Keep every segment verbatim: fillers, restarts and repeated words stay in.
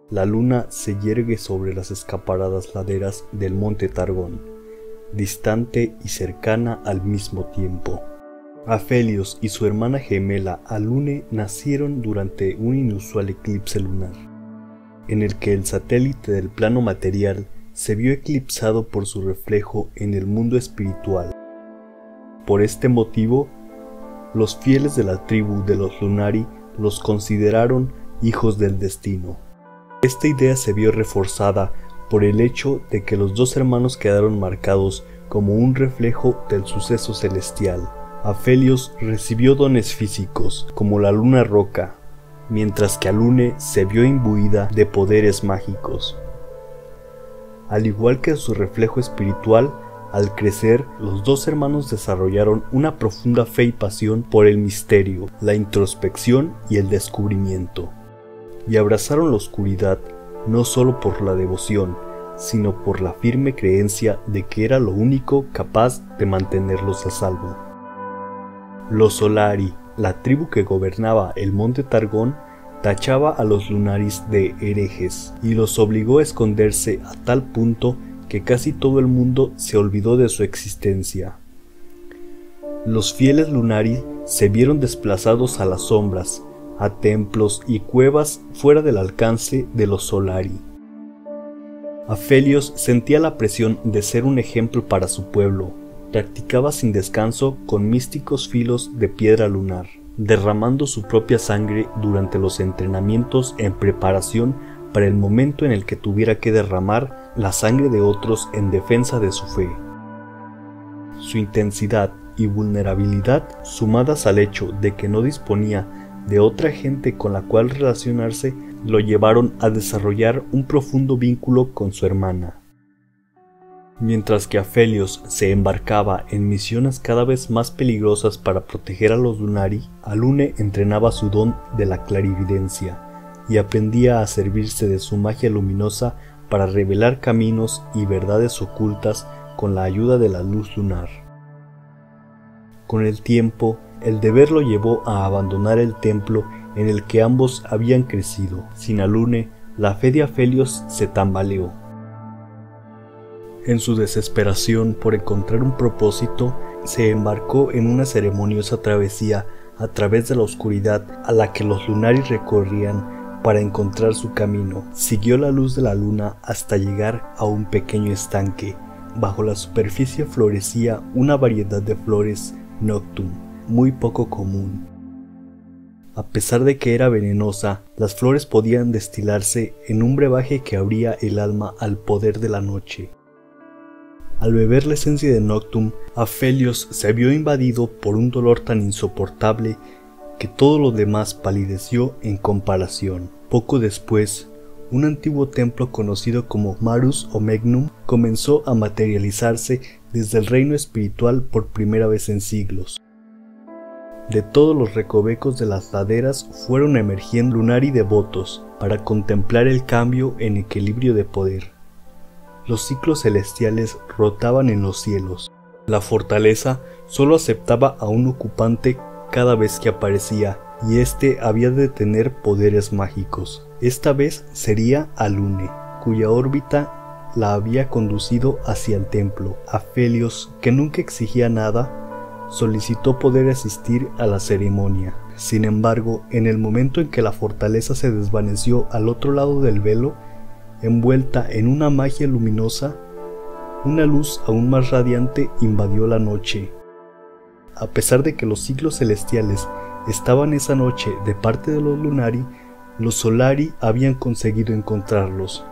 La luna se yergue sobre las escarpadas laderas del monte Targón, distante y cercana al mismo tiempo. Afelios y su hermana gemela Alune nacieron durante un inusual eclipse lunar, en el que el satélite del plano material se vio eclipsado por su reflejo en el mundo espiritual. Por este motivo, los fieles de la tribu de los Lunari los consideraron hijos del destino. Esta idea se vio reforzada por el hecho de que los dos hermanos quedaron marcados como un reflejo del suceso celestial. Afelios recibió dones físicos, como la luna roca, mientras que Alune se vio imbuida de poderes mágicos. Al igual que su reflejo espiritual, al crecer, los dos hermanos desarrollaron una profunda fe y pasión por el misterio, la introspección y el descubrimiento, y abrazaron la oscuridad no solo por la devoción, sino por la firme creencia de que era lo único capaz de mantenerlos a salvo. Los Solari, la tribu que gobernaba el monte Targón, tachaba a los Lunaris de herejes y los obligó a esconderse a tal punto que casi todo el mundo se olvidó de su existencia. Los fieles Lunari se vieron desplazados a las sombras, a templos y cuevas fuera del alcance de los Solari. Afelios sentía la presión de ser un ejemplo para su pueblo. Practicaba sin descanso con místicos filos de piedra lunar, derramando su propia sangre durante los entrenamientos en preparación para el momento en el que tuviera que derramar la sangre de otros en defensa de su fe. Su intensidad y vulnerabilidad, sumadas al hecho de que no disponía de otra gente con la cual relacionarse, lo llevaron a desarrollar un profundo vínculo con su hermana. Mientras que Afelios se embarcaba en misiones cada vez más peligrosas para proteger a los Lunari, Alune entrenaba su don de la clarividencia y aprendía a servirse de su magia luminosa para revelar caminos y verdades ocultas con la ayuda de la luz lunar. Con el tiempo, el deber lo llevó a abandonar el templo en el que ambos habían crecido. Sin Alune, la fe de Afelios se tambaleó. En su desesperación por encontrar un propósito, se embarcó en una ceremoniosa travesía a través de la oscuridad a la que los Lunari recorrían para encontrar su camino. Siguió la luz de la luna hasta llegar a un pequeño estanque. Bajo la superficie florecía una variedad de flores Noctum, muy poco común. A pesar de que era venenosa, las flores podían destilarse en un brebaje que abría el alma al poder de la noche. Al beber la esencia de Noctum, Afelios se vio invadido por un dolor tan insoportable que todo lo demás palideció en comparación. Poco después, un antiguo templo conocido como Marus Omegnum comenzó a materializarse desde el reino espiritual por primera vez en siglos. De todos los recovecos de las laderas fueron emergiendo Lunari devotos para contemplar el cambio en equilibrio de poder. Los ciclos celestiales rotaban en los cielos. La fortaleza solo aceptaba a un ocupante cada vez que aparecía, y éste había de tener poderes mágicos. Esta vez sería Alune, cuya órbita la había conducido hacia el templo. Afelios, que nunca exigía nada, solicitó poder asistir a la ceremonia. Sin embargo, en el momento en que la fortaleza se desvaneció al otro lado del velo, envuelta en una magia luminosa, una luz aún más radiante invadió la noche. A pesar de que los ciclos celestiales estaban esa noche de parte de los Lunari, los Solari habían conseguido encontrarlos.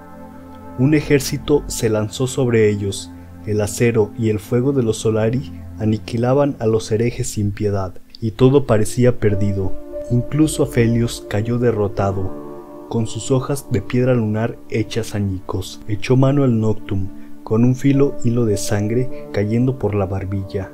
Un ejército se lanzó sobre ellos. El acero y el fuego de los Solari aniquilaban a los herejes sin piedad, y todo parecía perdido. Incluso Afelios cayó derrotado. Con sus hojas de piedra lunar hechas añicos, echó mano al Noctum, con un filo hilo de sangre cayendo por la barbilla.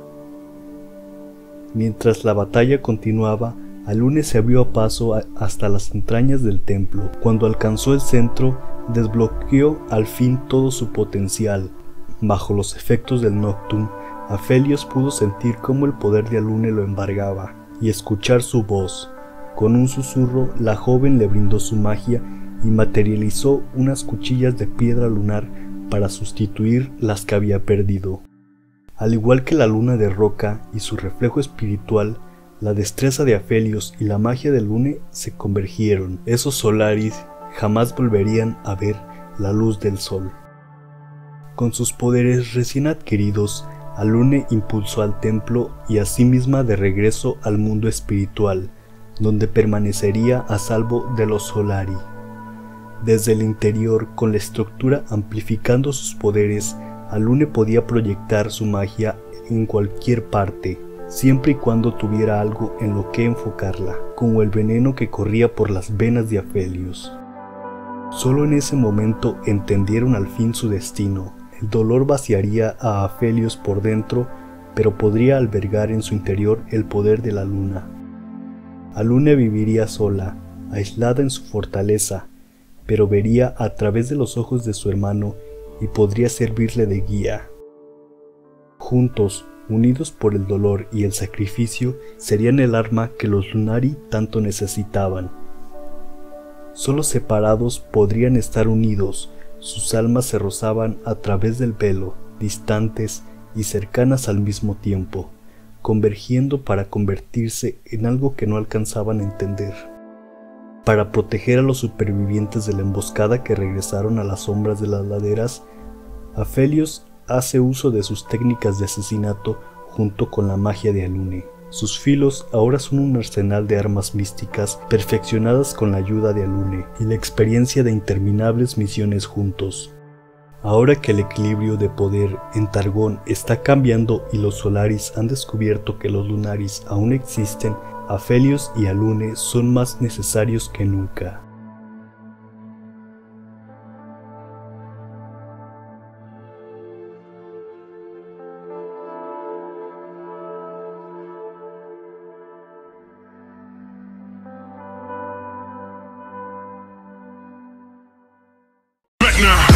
Mientras la batalla continuaba, Alune se abrió a paso a hasta las entrañas del templo. Cuando alcanzó el centro, desbloqueó al fin todo su potencial. Bajo los efectos del Noctum, Afelios pudo sentir cómo el poder de Alune lo embargaba y escuchar su voz. Con un susurro, la joven le brindó su magia y materializó unas cuchillas de piedra lunar para sustituir las que había perdido. Al igual que la luna de roca y su reflejo espiritual, la destreza de Aphelios y la magia de Lune se convergieron. Esos Solaris jamás volverían a ver la luz del sol. Con sus poderes recién adquiridos, Alune impulsó al templo y a sí misma de regreso al mundo espiritual, donde permanecería a salvo de los Solari. Desde el interior, con la estructura amplificando sus poderes, Alune podía proyectar su magia en cualquier parte, siempre y cuando tuviera algo en lo que enfocarla, como el veneno que corría por las venas de Aphelios. Solo en ese momento entendieron al fin su destino. El dolor vaciaría a Aphelios por dentro, pero podría albergar en su interior el poder de la luna. Alune viviría sola, aislada en su fortaleza, pero vería a través de los ojos de su hermano y podría servirle de guía. Juntos, unidos por el dolor y el sacrificio, serían el arma que los Lunari tanto necesitaban. Solo separados podrían estar unidos, sus almas se rozaban a través del velo, distantes y cercanas al mismo tiempo, convergiendo para convertirse en algo que no alcanzaban a entender. Para proteger a los supervivientes de la emboscada que regresaron a las sombras de las laderas, Aphelios hace uso de sus técnicas de asesinato junto con la magia de Alune. Sus filos ahora son un arsenal de armas místicas perfeccionadas con la ayuda de Alune y la experiencia de interminables misiones juntos. Ahora que el equilibrio de poder en Targón está cambiando y los Solaris han descubierto que los Lunaris aún existen, Aphelios y Alune son más necesarios que nunca. Vecna.